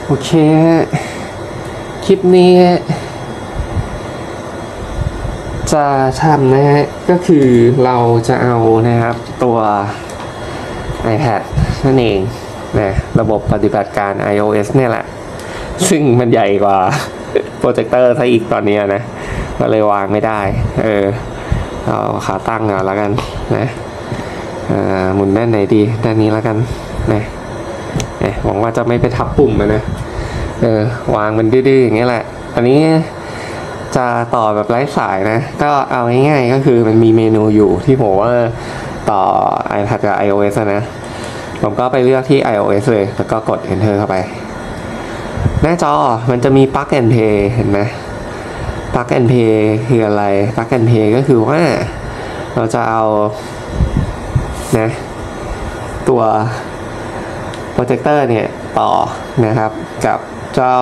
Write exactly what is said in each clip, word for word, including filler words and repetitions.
โอเคคลิปนี้จะทำนะฮะก็คือเราจะเอานะครับตัว iPad นั่นเองนะระบบปฏิบัติการ iOS เนี่ยแหละซึ่งมันใหญ่กว่าโปรเจคเตอร์ซะอีกตอนนี้นะก็เลยวางไม่ได้เออเอาขาตั้งเอาแล้วกันนะหมุนด้านไหนดีด้านนี้แล้วกันนะหวังว่าจะไม่ไปทับปุ่มมันนะเออวางมันดื้อๆอย่างเงี้ยแหละอันนี้จะต่อแบบไร้สายนะก็เอาง่ายๆก็คือมันมีเมนูอยู่ที่ผมว่าต่อ iPad กับ iOS นะผมก็ไปเลือกที่ iOS เลยแล้วก็กด Enter เข้าไปหน้าจอมันจะมี Plug and Play เห็นไหม Plug and Play คืออะไร Plug and Play ก็คือว่าเราจะเอานะตัวโปรเจคเตอร์เนี่ยต่อนะครับกับเจ้า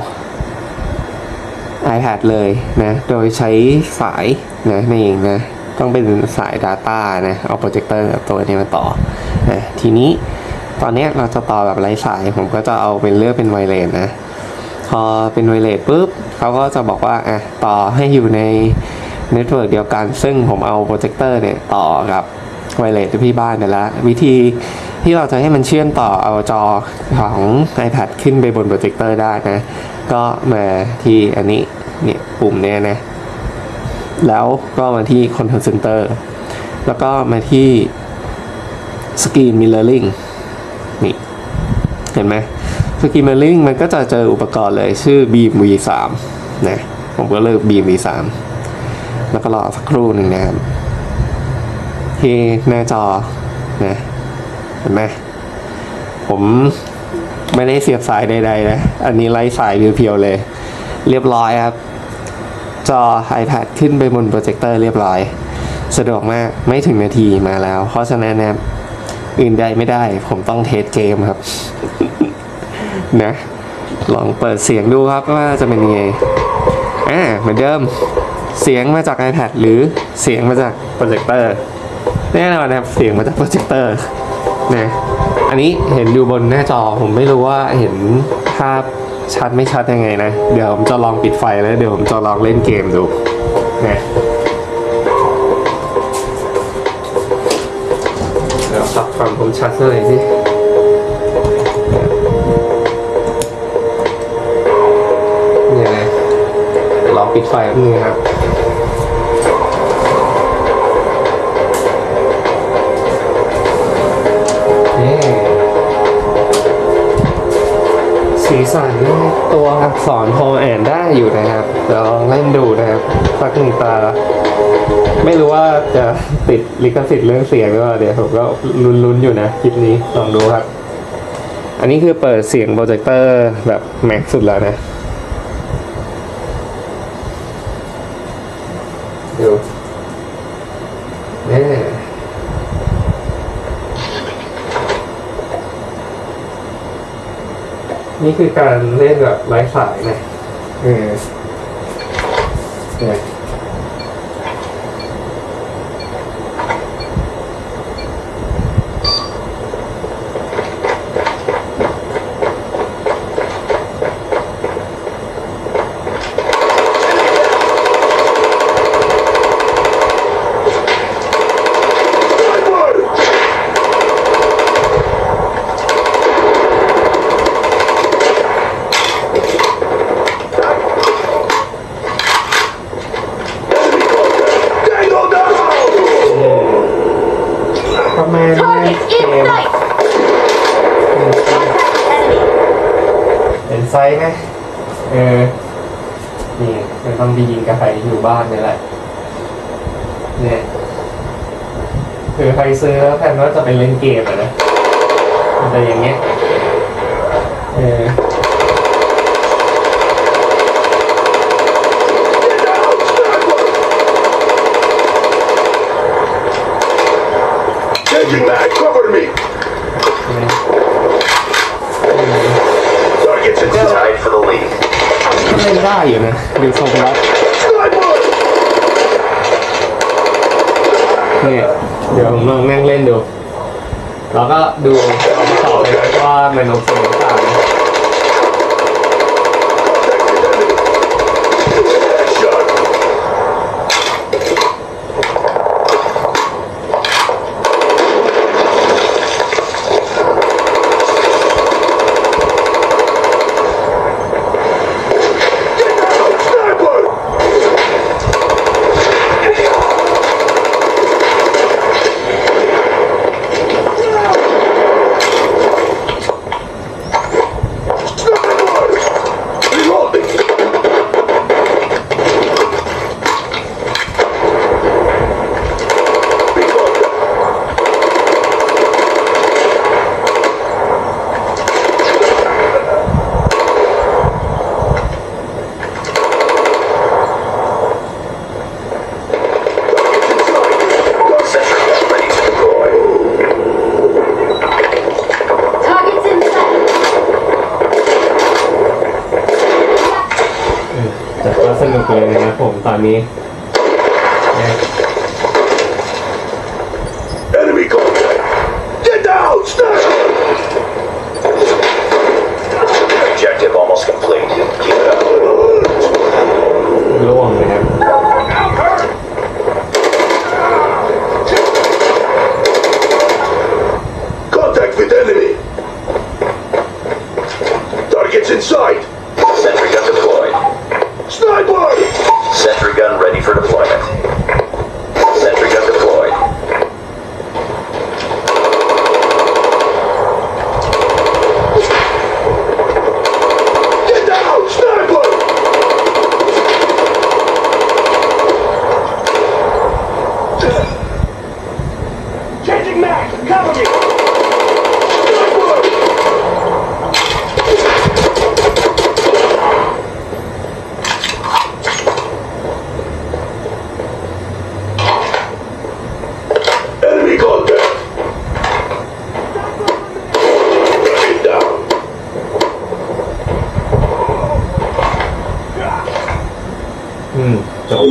iPad เลยนะโดยใช้สายนะนี่เองนะต้องเป็นสาย Data นะเอาโปรเจคเตอร์กับตัวนี้มาต่อนะทีนี้ตอนนี้เราจะต่อแบบไร้สายผมก็จะเอาเป็นเลือกเป็นไวเลสนะพอเป็นไวเลสปุ๊บเขาก็จะบอกว่าอ่ะต่อให้อยู่ในเน็ตเวิร์กเดียวกันซึ่งผมเอาโปรเจคเตอร์เนี่ยต่อกับไวเลสที่บ้านไปแล้ววิธีที่เราจะให้มันเชื่อมต่อเอาจอของ iPad ขึ้นไปบนโปรเจคเตอร์ได้นะก็มาที่อันนี้เนี่ยปุ่มเนี่ยนะแล้วก็มาที่ Control Center แล้วก็มาที่ Screen Mirroring นี่เห็นไหม Screen Mirroring มันก็จะเจออุปกรณ์เลยชื่อ Beam วี สาม นะผมก็เลือก Beam วี สาม แล้วก็รอสักครู่หนึ่งนะครับที่หน้าจอนะเห็นไหมผมไม่ได้เสียบสายใดๆนะอันนี้ไร้สายเพียวๆเลยเรียบร้อยครับจอ iPad ขึ้นไปบนโปรเจคเตอร์เรียบร้อยสะดวกมากไม่ถึงนาทีมาแล้วเพราะฉะนั้นนะอื่นใดไม่ได้ผมต้องเทสเกมครับ นะลองเปิดเสียงดูครับว่าจะเป็นยังไงอ่าเหมือนเดิมเสียงมาจาก iPad หรือเสียงมาจากโปรเจคเตอร์แน่นอนนะครับเสียงมาจากโปรเจคเตอร์นะอันนี้เห็นอยู่บนหน้าจอผมไม่รู้ว่าเห็นภาพชัดไม่ชัดยังไงนะเดี๋ยวผมจะลองปิดไฟแล้วเดี๋ยวผมจะลองเล่นเกมดูนะเดี๋ยวปรับความคมชัดหน่อยสิเนี่ยนะเดี๋ยวลองปิดไฟแป๊บนึงครับสีสันตัวอักษรพออ่านได้อยู่นะครับเดี๋ยวลองเล่นดูนะครับสักหนึ่งตาไม่รู้ว่าจะติดลิขสิทธิ์เรื่องเสียงหรือเปล่าเดี๋ยวผมก็ลุ้นๆอยู่นะคลิปนี้ลองดูครับอันนี้คือเปิดเสียงโปรเจคเตอร์แบบแม็กซ์สุดแล้วนะดูเนี่ยนี่คือการเล่นแบบไร้สายนะเออเนี่ยเป็นไซส์ไหมเออนี่จะต้องไปยิงกับใครอยู่บ้านนี่แหละเนี่ยคือใครซื้อแล้วแทนว่าจะไปเล่นเกมอะนะมันจะอย่างเงี้ยเออ Changing back, cover me. Targets inside for the lead. ก็เล่นได้อยู่นะดูทรงแล้วเนี่ยเดี๋ยวผมลองนั่งเล่นดูแล้วก็ดูต่อไปว่ามันโอเคหรือเปล่ากเลยนะครับผมตอนนี้นะ Enemy contact. Get down, sniper. Objective almost complete. Keep it up. ร่วงเลยครับ Contact with enemy. Targets in sight. Sentry gun deployed. Sniper! Sentry gun ready for deployment. Sentry gun deployed. Get down! Sniper! Changing mag! Cover me! Sniper! Enemy contact. Get down. อืมจบ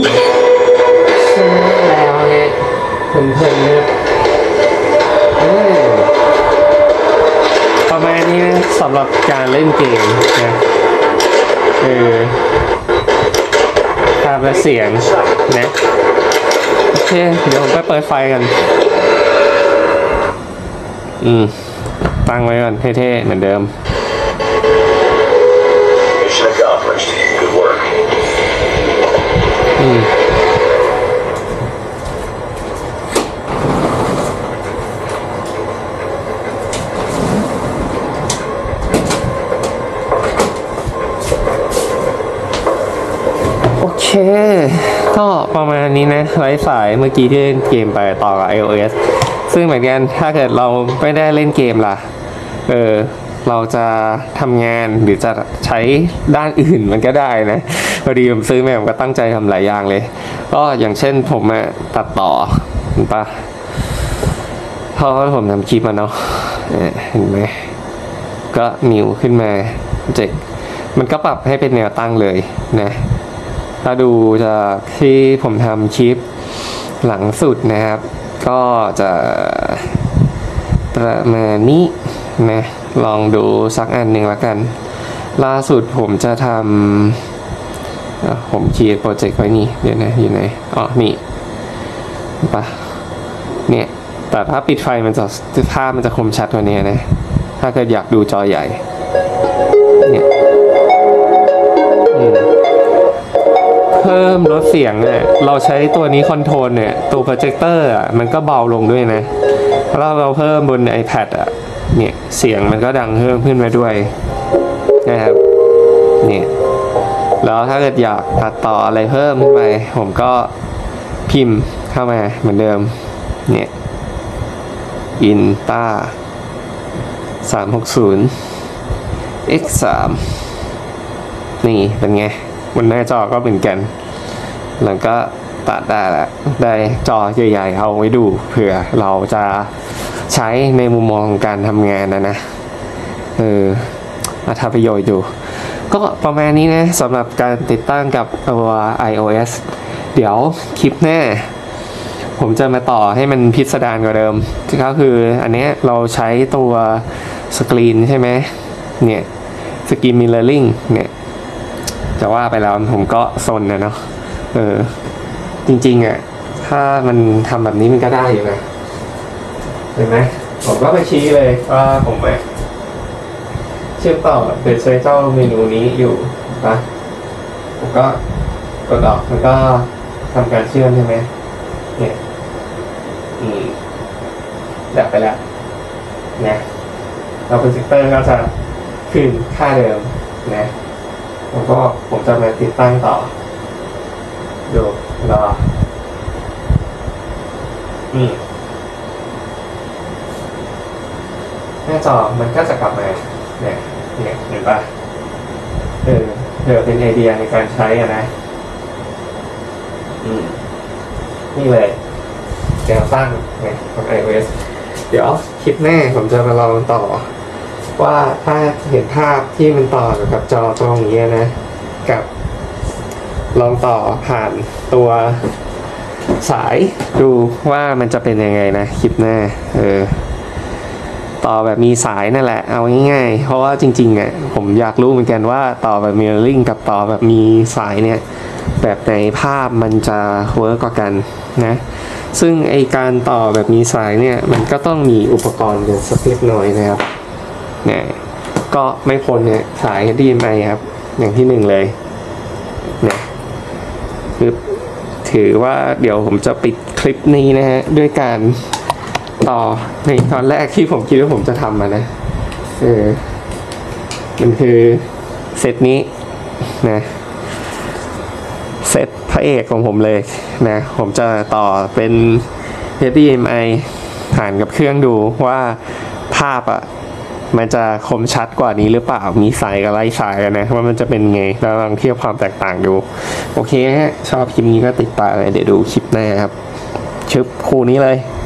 แล้วเนี่ยเพลินๆเนี่ยเออประมาณนี้นะสำหรับการเล่นเกมนะเออภาพและเสียงนะโอเคเดี๋ยวผมไปเปิดไฟกันอืมตั้งไว้ก่อนเท่ๆเหมือนเดิม Mission accomplished. Good work. อืมโอเคก็ประมาณนี้นะไร้สายเมื่อกี้ที่เล่นเกมไปต่อกับ iOS ซึ่งเหมือนกันถ้าเกิดเราไม่ได้เล่นเกมล่ะเออเราจะทำงานหรือจะใช้ด้านอื่นมันก็ได้นะพอดีผมซื้อมาผมก็ตั้งใจทำหลายอย่างเลยก็อย่างเช่นผมอะตัดต่อเห็นปะเพราะว่าผมทำคลิปมาเนาะเห็นไหมก็นิวขึ้นมาเจ็กมันก็ปรับให้เป็นแนวตั้งเลยนะถ้าดูจากที่ผมทำคลิปหลังสุดนะครับก็จะประมาณนี้นะลองดูสักอันหนึ่งละกันล่าสุดผมจะทำผมคีย์โปรเจกต์ไว้นี่เดี๋ยวนะอยู่ไหนอ๋อนี่ปะเนี่ยแต่ถ้าปิดไฟมันจะภาพมันจะคมชัดกว่านี้นะถ้าเกิดอยากดูจอใหญ่เนี่ยอืมเพิ่มลดเสียงเนี่ยเราใช้ตัวนี้คอนโทรลเนี่ยตัวโปรเจคเตอร์อ่ะมันก็เบาลงด้วยนะแล้วเราเพิ่มบน iPad อ่ะเนี่ยเสียงมันก็ดังเพิ่มขึ้นมาด้วยนะครับเนี่ยแล้วถ้าเกิดอยากตัดต่ออะไรเพิ่มขึ้นไปผมก็พิมพ์เข้ามาเหมือนเดิมเนี่ยอินต้าสามหกศูนย์ เอ็กซ์ สาม นี่เป็นไงบนหน้าจอก็เหมือนกันแล้วก็ตัดได้ละได้จอใหญ่ๆเอาไว้ดูเผื่อเราจะใช้ในมุมมองของการทำงานนะนะเออมาทำประโยชน์อยู่ก็ประมาณนี้นะสำหรับการติดตั้งกับตัว iOS เดี๋ยวคลิปหน้าผมจะมาต่อให้มันพิสดารกว่าเดิมก็คืออันนี้เราใช้ตัวสกรีนใช่ไหมเนี่ยสกรีนมิเรอร์ลิงเนี่ยจะว่าไปแล้วผมก็ซนนะเนาะเออจริงๆอ่ะถ้ามันทำแบบนี้มันก็ได้อยู่นะเห็นไหมผมก็ไปชี้เลยว่าผมอะเชื่อมต่อเดซเจ้าเมนูนี้อยู่นะผมก็กดออกมันก็ทำการเชื่อมใช่ไหมเนี่ยอืมดับไปแล้วนะเราโปรเจคเตอร์ก็จะขึ้นค่าเดิมนะแล้วก็ผมจะมาติดตั้งต่อดูรออืมหน้าจอมันก็จะกลับมาเนี่ยเนี่ยเห็นป่ะเออเดี๋ยวเป็นไอเดียในการใช้อะนะอืมนี่เลยแนวตั้งเนี่ยของ iOS เดี๋ยวคลิปหน้าผมจะมาลองต่อว่าถ้าเห็นภาพที่มันต่อกับจอตรงนี้นะกับลองต่อผ่านตัวสายดูว่ามันจะเป็นยังไงนะคลิปหน้าเออต่อแบบมีสายนั่นแหละเอาง่ายๆเพราะว่าจริงๆอ่ะผมอยากรู้เหมือนกันว่าต่อแบบมิเรอร์ริ่งกับต่อแบบมีสายเนี่ยแบบในภาพมันจะเวิร์กกว่ากันนะซึ่งไอการต่อแบบมีสายเนี่ยมันก็ต้องมีอุปกรณ์กันสักเล็กน้อยนะครับเนี่ยก็ไม่พ้นเนี่ยสาย เอช ดี เอ็ม ไอ ครับอย่างที่หนึ่งเลยเนี่ยคือถือว่าเดี๋ยวผมจะปิดคลิปนี้นะฮะด้วยการต่อในตอนแรกที่ผมคิดว่าผมจะทำมานะเออมันคือเซตนี้นะเซตพระเอกของผมเลยนะผมจะต่อเป็น เอช ดี เอ็ม ไอ ผ่านกับเครื่องดูว่าภาพอ่ะมันจะคมชัดกว่านี้หรือเปล่ามีสายกับไร้สายกันนะว่ามันจะเป็นไงแล้วลองเทียบความแตกต่างดูโอเคฮะชอบคลิปนี้ก็ติดตามเลยเดี๋ยวดูคลิปหน้าครับชึบคู่นี้เลย